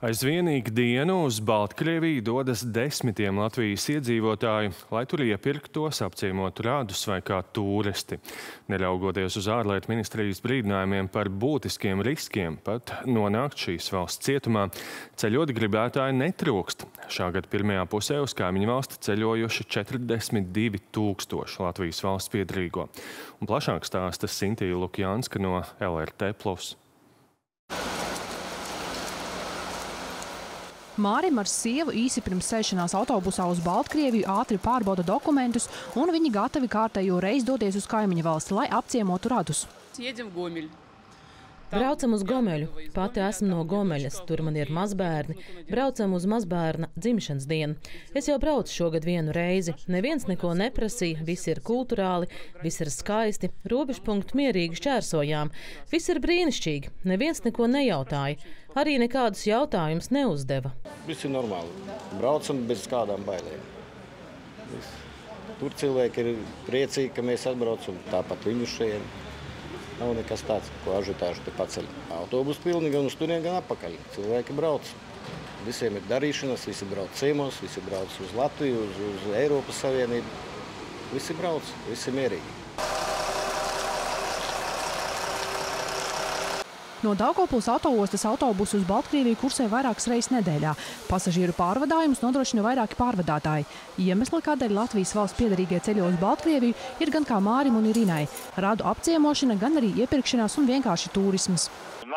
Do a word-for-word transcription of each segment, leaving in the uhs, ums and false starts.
Aizvien ikdienu uz Baltkrieviju dodas desmitiem Latvijas iedzīvotāju, lai tur iepirktos, apciemotu radus vai kā tūristi. Neraugoties uz ārlietu ministrijas brīdinājumiem par būtiskiem riskiem pat nonākt šīs valsts cietumā, ceļot gribētāji netrūkst. Šā gada pirmajā pusē uz kaimiņu valsti ceļojuši četrdesmit divi tūkstoši Latvijas valsts piederīgo. Un plašāk stāsta Sintija Lukjanska no L R T plus. Mārim ar sievu īsi pirms sēšanās autobusā uz Baltkrieviju ātri pārbauda dokumentus, un viņi gatavi kārtējo reizi doties uz kaimiņu valsti, lai apciemotu radus. Braucam uz Gomeļu. Pati esmu no Gomeļas, tur man ir mazbērni. Braucam uz mazbērna dzimšanas dienu. Es jau braucu šogad vienu reizi. Neviens neko neprasīja, viss ir kulturāli, viss ir skaisti, robežpunktu mierīgi šķērsojām. Viss ir brīnišķīgi, neviens neko nejautāja. Arī nekādus jautājumus neuzdeva. Viss ir normāli. Braucam bez kādām bailēm. Viss. Tur cilvēki ir priecīgi, ka mēs atbraucam, tāpat viņu šeit. Nav nekas tāds, ko ažiotāžu te paceļ. Autobus pilni gan uz turien, gan atpakaļ. Cilvēki brauc. Visiem ir darīšanas, visi brauc ciemos, visi brauc uz Latviju, uz, uz Eiropas Savienību. Visi brauc, visi mierīgi. No Daugavpils autoostas autobusu uz Baltkrieviju kursē vairākas reizes nedēļā. Pasažieru pārvadājumus nodrošina vairāki pārvadātāji. Iemesli, kādēļ Latvijas valsts piederīgie ceļo uz Baltkrieviju, ir gan kā Mārim un Irinai – radu apciemošana, gan arī iepirkšanās un vienkārši turisms.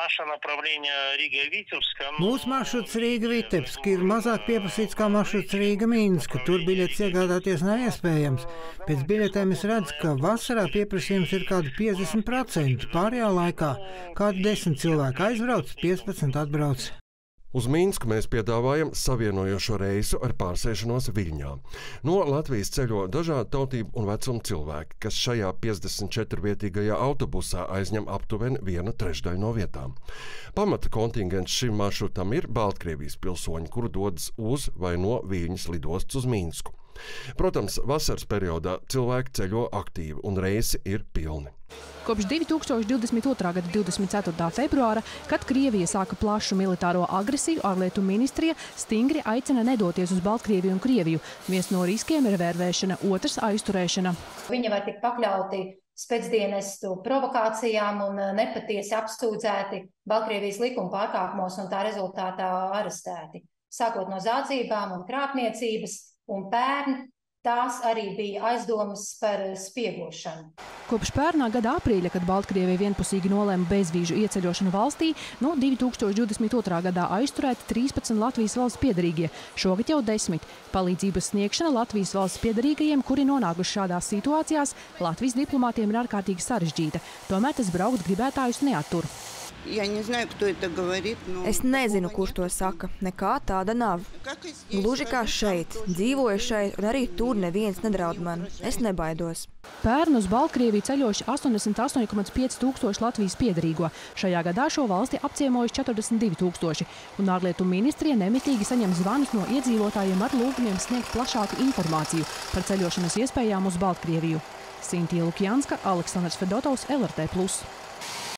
Mūsu maršruts Rīga-Vitebska ir mazāk pieprasīts kā maršruts Rīga-Minska. Tur biļetes iegādāties nav iespējams. Pēc biļetēm es redzu, ka vasarā pieprasījums ir kādu piecdesmit procenti. Pārējā laikā kādu desmit cilvēku aizbrauc, piecpadsmit atbrauc. Uz Minsku mēs piedāvājam savienojošo reisu ar pārsēšanos Viļņā. No Latvijas ceļo dažādu tautību un vecumu cilvēki, kas šajā piecdesmit četru vietīgajā autobusā aizņem aptuveni vienu trešdaļu no vietām. Pamata kontingents šim maršrutam ir Baltkrievijas pilsoņi, kuri dodas uz vai no Viļņas lidostas uz Minsku. Protams, vasaras periodā cilvēki ceļo aktīvi un reisi ir pilni. Kopš divi tūkstoši divdesmit otrā gada divdesmit ceturtā februāra, kad Krievija sāka plašu militāro agresiju, ārlietu ministrija stingri aicina nedoties uz Baltkrieviju un Krieviju. Viens no riskiem ir vērvēšana, otrs aizturēšana. Viņi var tikt pakļauti spēcdienestu provokācijām un nepatiesi apsūdzēti Baltkrievijas likuma pārkāpumos un tā rezultātā arestēti. Sākot no zādzībām un krāpniecības, un pērn tās arī bija aizdomas par spiegošanu. Kopš pērnā gada aprīļa, kad Baltkrievija vienpusīgi nolēma bezvīžu ieceļošanu valstī, no divi tūkstoši divdesmit otrā gadā aizturēti trīspadsmit Latvijas valsts piederīgie, šogad jau desmit. Palīdzības sniegšana Latvijas valsts piederīgajiem, kuri nonākuši šādās situācijās, Latvijas diplomātiem ir ārkārtīgi sarežģīta. Tomēr tas braukt gribētājus neattur. Es nezinu, kurš to saka. Nekā tāda nav. Gluži kā šeit. Dzīvoju šeit, un arī tur neviens nedraud man. Es nebaidos. Pērn uz Baltkrieviju ceļojuši astoņdesmit astoņi komats pieci tūkstoši Latvijas piederīgo. Šajā gadā šo valsti apciemojuši četrdesmit divi tūkstoši. Un ārlietu ministrija nemitīgi saņem zvanus no iedzīvotājiem ar lūgumiem sniegt plašāku informāciju par ceļošanas iespējām uz Baltkrieviju. Sintija Lukjanska, Aleksandrs Fedotovs, L R T plus.